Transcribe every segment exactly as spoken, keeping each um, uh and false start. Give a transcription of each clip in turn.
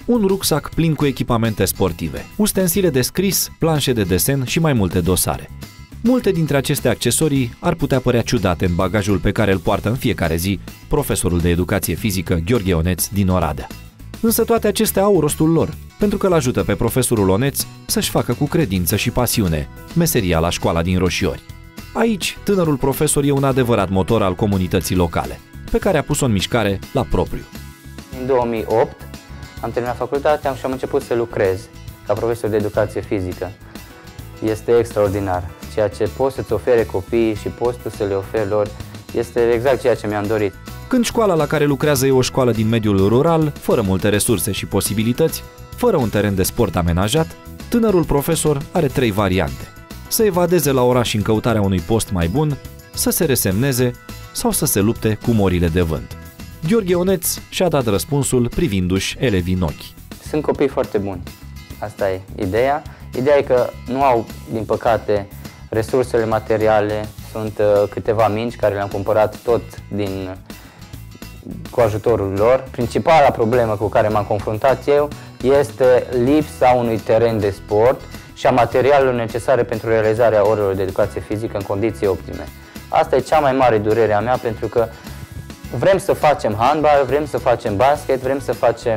un rucsac plin cu echipamente sportive, ustensile de scris, planșe de desen și mai multe dosare. Multe dintre aceste accesorii ar putea părea ciudate în bagajul pe care îl poartă în fiecare zi profesorul de educație fizică Gheorghe Oneț din Oradea. Însă toate acestea au rostul lor, pentru că îl ajută pe profesorul Oneț să-și facă cu credință și pasiune meseria la școala din Roșiori. Aici, tânărul profesor e un adevărat motor al comunității locale, pe care a pus-o în mișcare la propriu. În două mii opt am terminat facultatea și am început să lucrez ca profesor de educație fizică. Este extraordinar. Ceea ce poți să-ți ofere copiii și poți tu să le oferi lor este exact ceea ce mi-am dorit. Când școala la care lucrează e o școală din mediul rural, fără multe resurse și posibilități, fără un teren de sport amenajat, tânărul profesor are trei variante: să evadeze la oraș în căutarea unui post mai bun, să se resemneze sau să se lupte cu morile de vânt. Gheorghe Oneț și-a dat răspunsul privindu-și elevii în ochi. Sunt copii foarte buni. Asta e ideea. Ideea e că nu au, din păcate, resursele materiale. Sunt uh, câteva mingi care le-am cumpărat tot din, cu ajutorul lor. Principala problemă cu care m-am confruntat eu este lipsa unui teren de sport și a materialelor necesare pentru realizarea orelor de educație fizică în condiții optime. Asta e cea mai mare durere a mea, pentru că vrem să facem handbal, vrem să facem basket, vrem să facem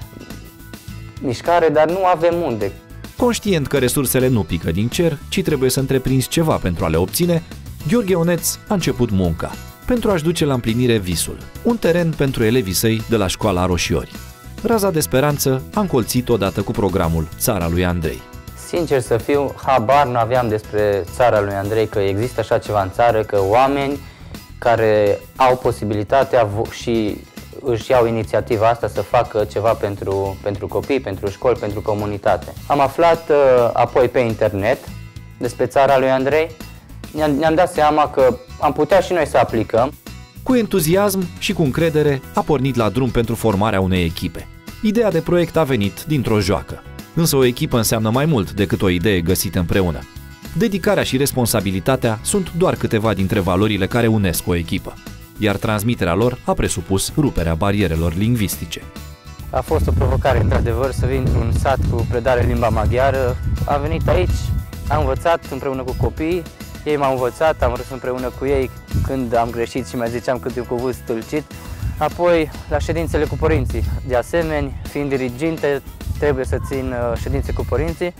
mișcare, dar nu avem unde. Conștient că resursele nu pică din cer, ci trebuie să întreprinzi ceva pentru a le obține, Gheorghe Oneț a început munca pentru a-și duce la împlinire visul, un teren pentru elevii săi de la școala Roșiori. Raza de speranță a încolțit odată cu programul Țara lui Andrei. Sincer să fiu, habar nu aveam despre Țara lui Andrei, că există așa ceva în țară, că oameni care au posibilitatea și își iau inițiativa asta să facă ceva pentru, pentru copii, pentru școli, pentru comunitate. Am aflat uh, apoi pe internet despre Țara lui Andrei. Ne-am, ne-am dat seama că am putea și noi să aplicăm. Cu entuziasm și cu încredere a pornit la drum pentru formarea unei echipe. Ideea de proiect a venit dintr-o joacă. Însă o echipă înseamnă mai mult decât o idee găsită împreună. Dedicarea și responsabilitatea sunt doar câteva dintre valorile care unesc o echipă, iar transmiterea lor a presupus ruperea barierelor lingvistice. A fost o provocare, într-adevăr, să vin într-un sat cu predare limba maghiară. Am venit aici, am învățat împreună cu copiii, ei m-au învățat, am râs împreună cu ei când am greșit și mai ziceam câte un cuvânt stâlcit. Apoi, la ședințele cu părinții, de asemenea, fiind diriginte, trebuie să țin ședințe cu părinții.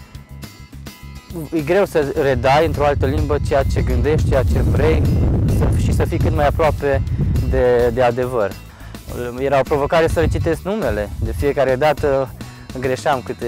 E greu să redai într-o altă limbă ceea ce gândești, ceea ce vrei și să fii cât mai aproape de, de adevăr. Era o provocare să le citesc numele. De fiecare dată greșeam câte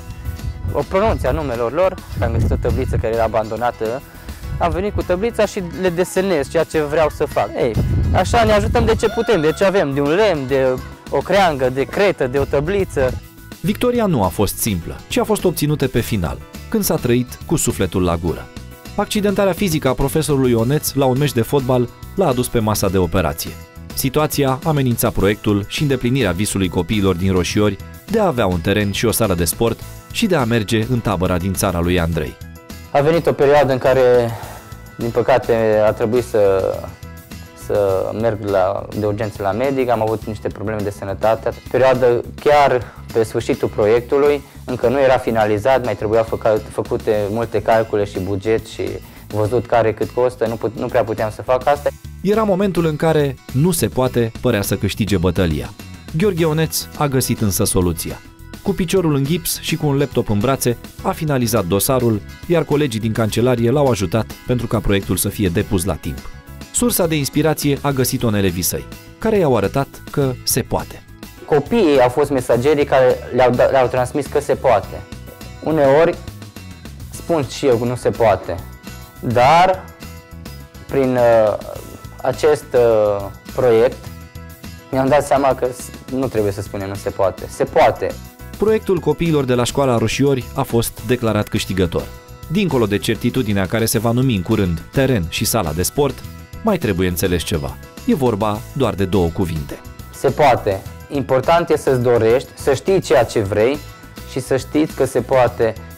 o pronunție a numelor lor. Am găsit o tabliță care era abandonată. Am venit cu tablița și le desenez ceea ce vreau să fac. Ei, așa ne ajutăm de ce putem, de ce avem, de un lemn, de o creangă, de cretă, de o tabliță. Victoria nu a fost simplă, ci a fost obținută pe final, când s-a trăit cu sufletul la gură. Accidentarea fizică a profesorului Oneț la un meci de fotbal l-a adus pe masa de operație. Situația amenința proiectul și îndeplinirea visului copiilor din Roșiori de a avea un teren și o sală de sport și de a merge în tabăra din Țara lui Andrei. A venit o perioadă în care, din păcate, a trebuit să, să merg la, de urgență la medic, am avut niște probleme de sănătate. Perioadă chiar pe sfârșitul proiectului, încă nu era finalizat, mai trebuia făca, făcute multe calcule și buget și văzut care cât costă, nu, put, nu prea puteam să fac asta. Era momentul în care nu se poate părea să câștige bătălia. Gheorghe Oneț a găsit însă soluția. Cu piciorul în gips și cu un laptop în brațe, a finalizat dosarul, iar colegii din cancelarie l-au ajutat pentru ca proiectul să fie depus la timp. Sursa de inspirație a găsit-o în elevii săi, care i-au arătat că se poate. Copiii au fost mesagerii care le-au, le-au transmis că se poate. Uneori spun și eu că nu se poate, dar prin uh, acest uh, proiect mi-am dat seama că nu trebuie să spunem nu se poate, se poate. Proiectul copiilor de la școala Roșiori a fost declarat câștigător. Dincolo de certitudinea care se va numi în curând teren și sala de sport, mai trebuie înțeles ceva. E vorba doar de două cuvinte. Se poate. Important e să-ți dorești, să știi ceea ce vrei și să știți că se poate